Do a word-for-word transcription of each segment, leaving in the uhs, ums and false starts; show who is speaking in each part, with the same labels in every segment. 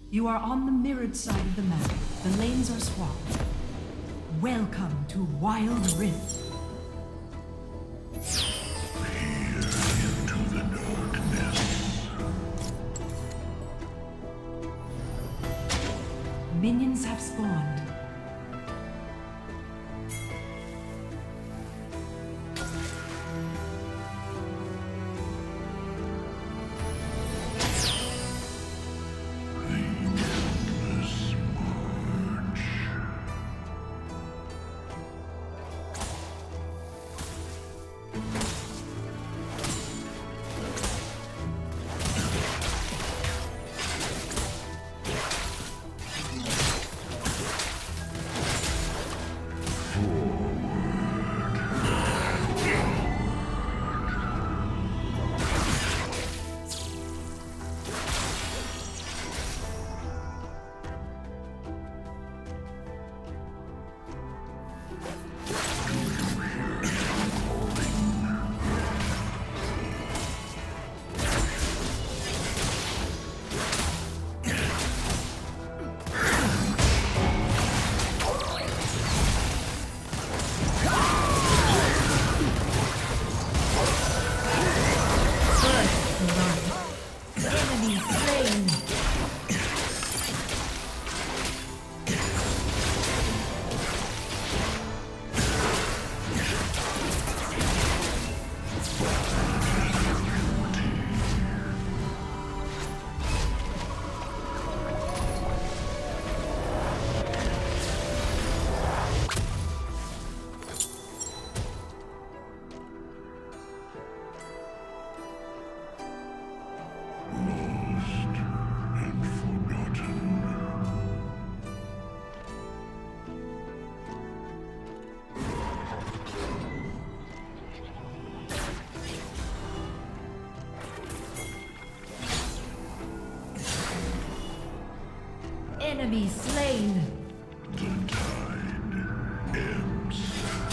Speaker 1: You are on the mirrored side of the map. The lanes are swapped. Welcome to Wild Rift.
Speaker 2: Into the darkness.
Speaker 1: Minions have spawned.
Speaker 3: Enemy slain.
Speaker 2: The tide ebbs.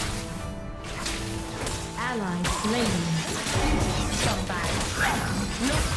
Speaker 3: Ally slain. Somebody.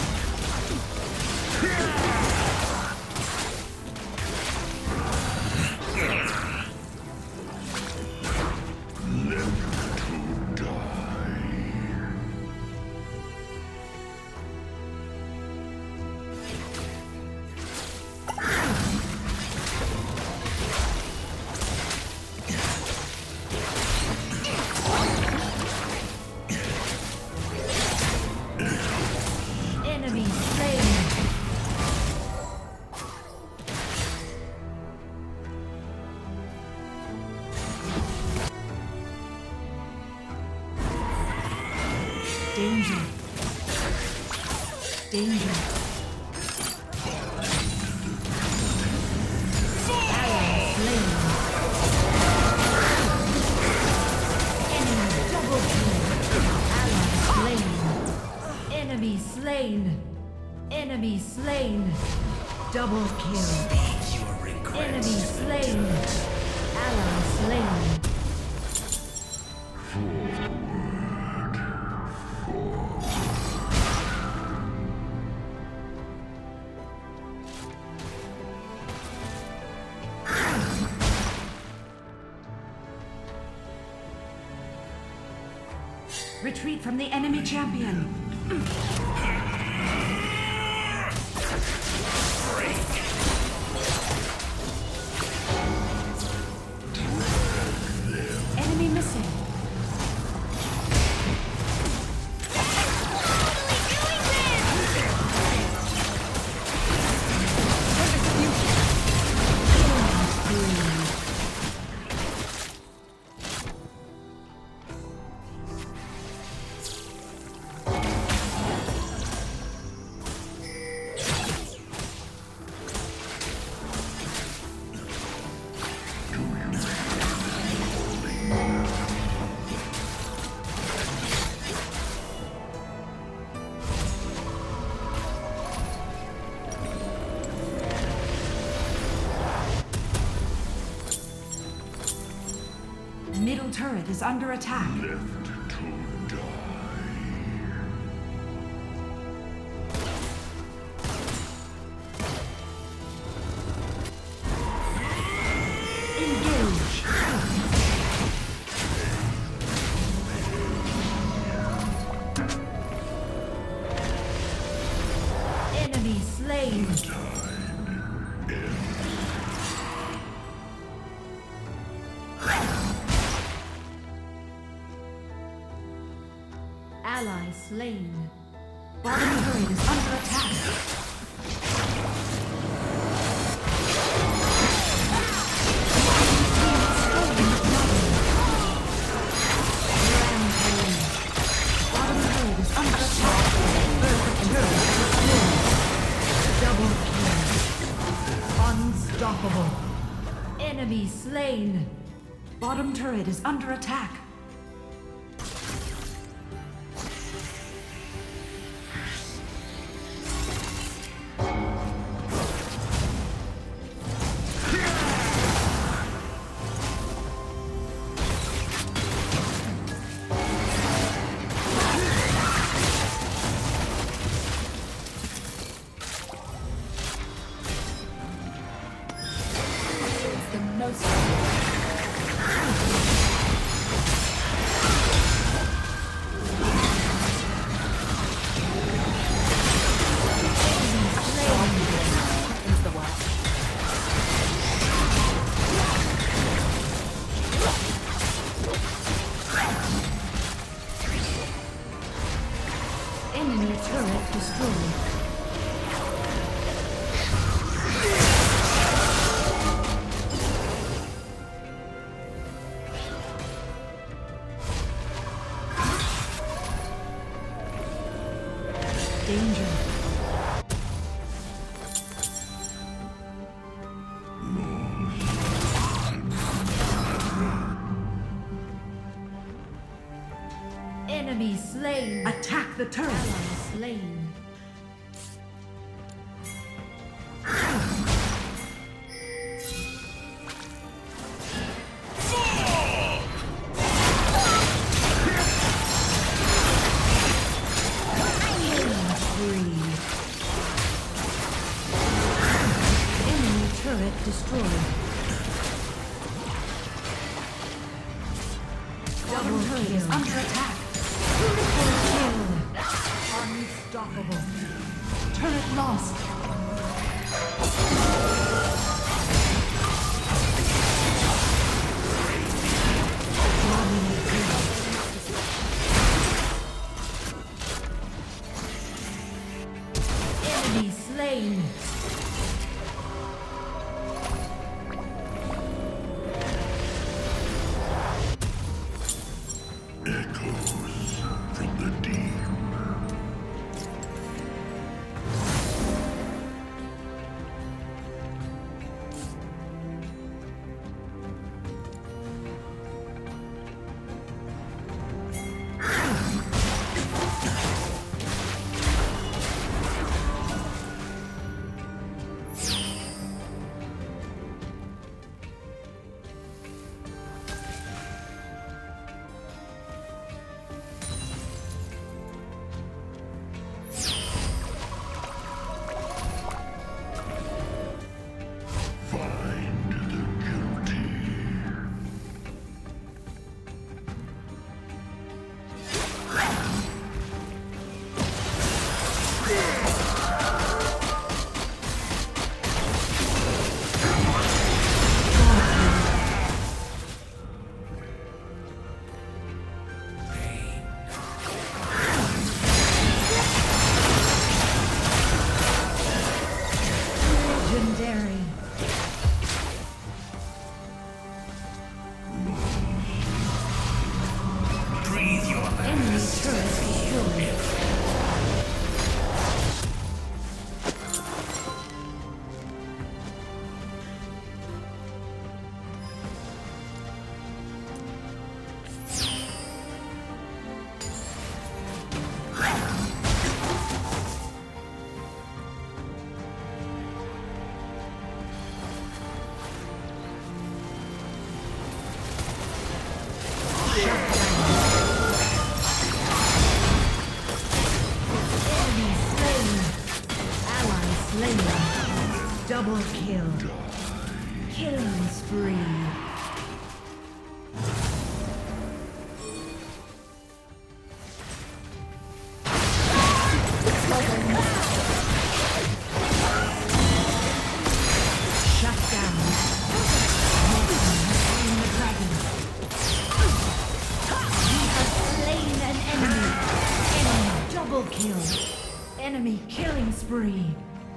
Speaker 1: Danger. Danger.
Speaker 3: Ally slain. Enemy double kill. Ally slain. Enemy slain. Enemy slain. Double kill. Enemy slain. Ally slain.
Speaker 1: Retreat from the enemy champion. Enemy missing. Middle turret is under attack.
Speaker 2: Left to die.
Speaker 3: ally slain.
Speaker 1: Bottom turret is under attack. Bottom turret is under attack.
Speaker 3: Double kill. Unstoppable. Enemy slain.
Speaker 1: Bottom turret is under attack.
Speaker 3: Enemy turret destroyed. Danger. Enemy slain.
Speaker 1: Attack the turret.
Speaker 3: Ally slain. Enemy turret destroyed.
Speaker 1: Bottom turret is under attack.
Speaker 3: Unstoppable.
Speaker 1: Turret lost.
Speaker 3: Enemy slain.
Speaker 2: Echoes from the deep. Find the guilty.
Speaker 3: Legendary. Enemy turret destroyed.
Speaker 1: Enemy killing spree.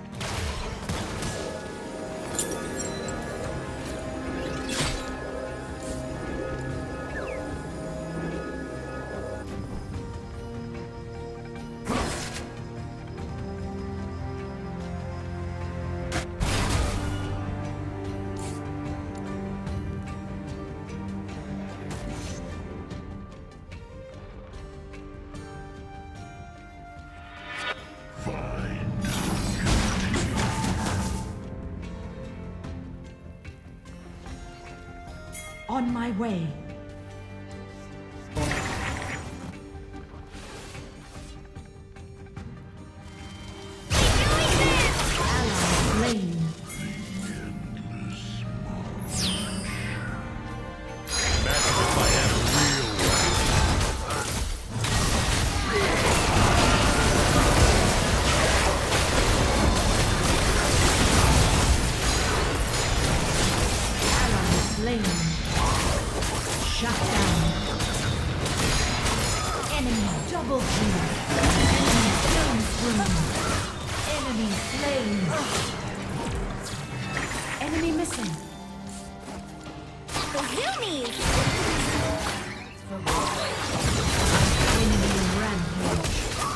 Speaker 1: On my way. Ally slain. Shut down. Enemy double kill. Enemy killing spree. Enemy slain. Enemy missing.
Speaker 4: The Zoomies!
Speaker 1: Enemy rampage.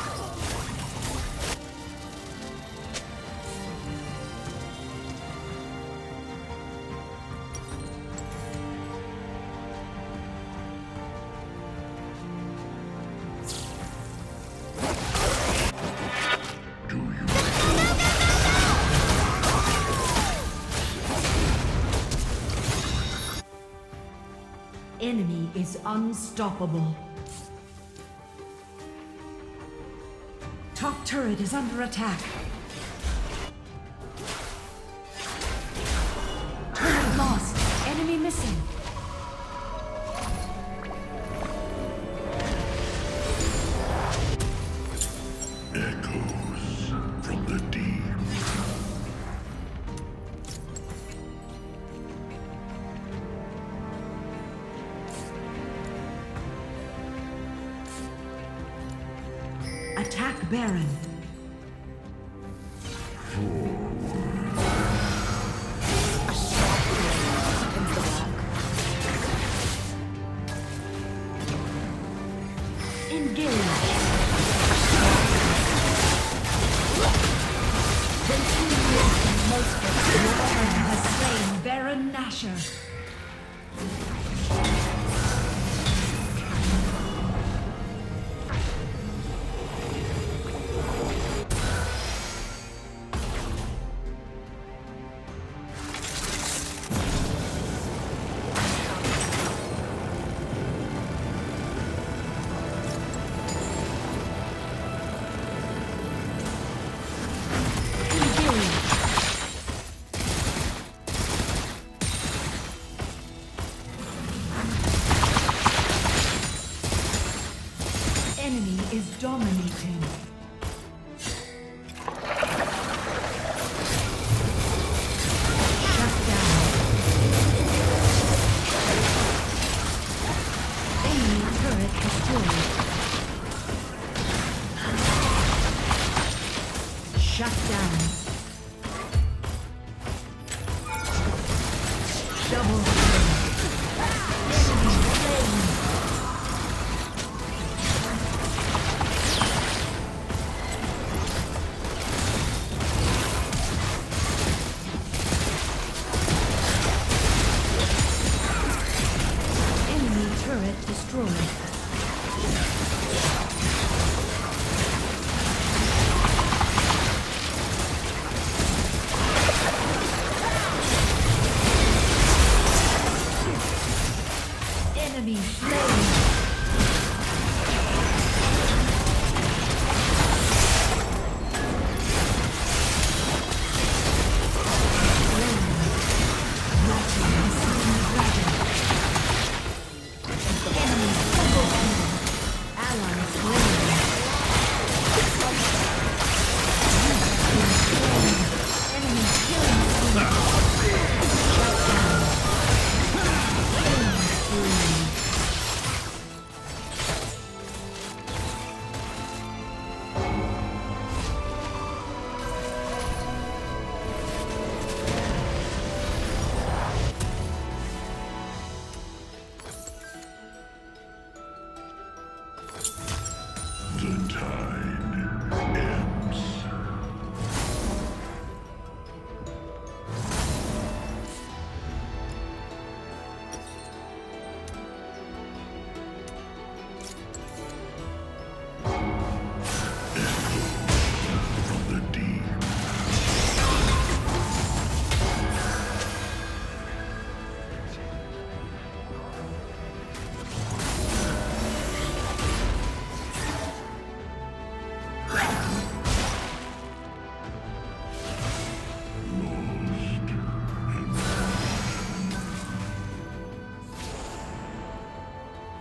Speaker 1: Enemy is unstoppable. Top turret is under attack. Turret lost. Enemy missing.
Speaker 2: Echoes from the deep.
Speaker 1: Attack Baron. Engage. The most has slain Baron Nashor. Enemy is dominating. Shut down. Enemy turret destroyed. Shut down. Double kill. Enemy slain. Turret destroyed. Enemy slain.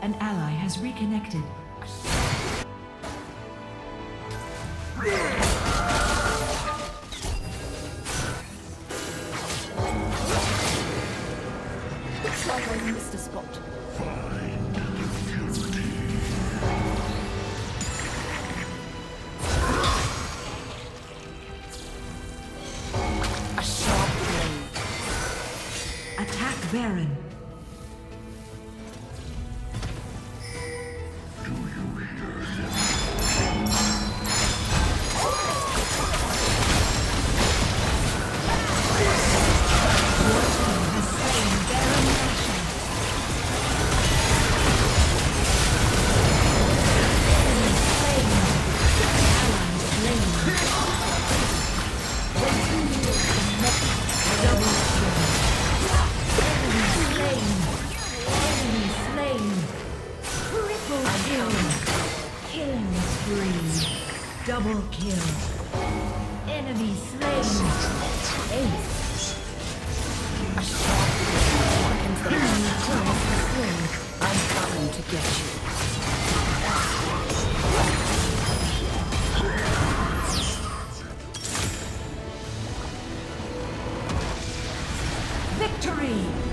Speaker 1: An ally has reconnected.
Speaker 4: Looks like I missed a spot.
Speaker 2: Find the guilty.
Speaker 4: A sharp blade.
Speaker 1: Attack Baron.
Speaker 2: Do you hear him?
Speaker 1: Has slain Baron Nashor. Enemy slain. Ally slain. Double kill. Enemy slain. Enemy slain. Triple kill. Killing spree. Double kill. Enemy slain. Ace.
Speaker 4: A sharp blade. Enemy turret slain. I'm coming to get you.
Speaker 1: Victory!